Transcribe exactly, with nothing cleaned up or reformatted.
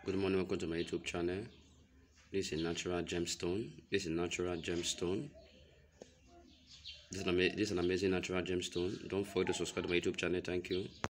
Good morning, welcome to my YouTube channel. This is natural gemstone. This is natural gemstone. This is an, this is an amazing natural gemstone. Don't forget to subscribe to my YouTube channel. Thank you.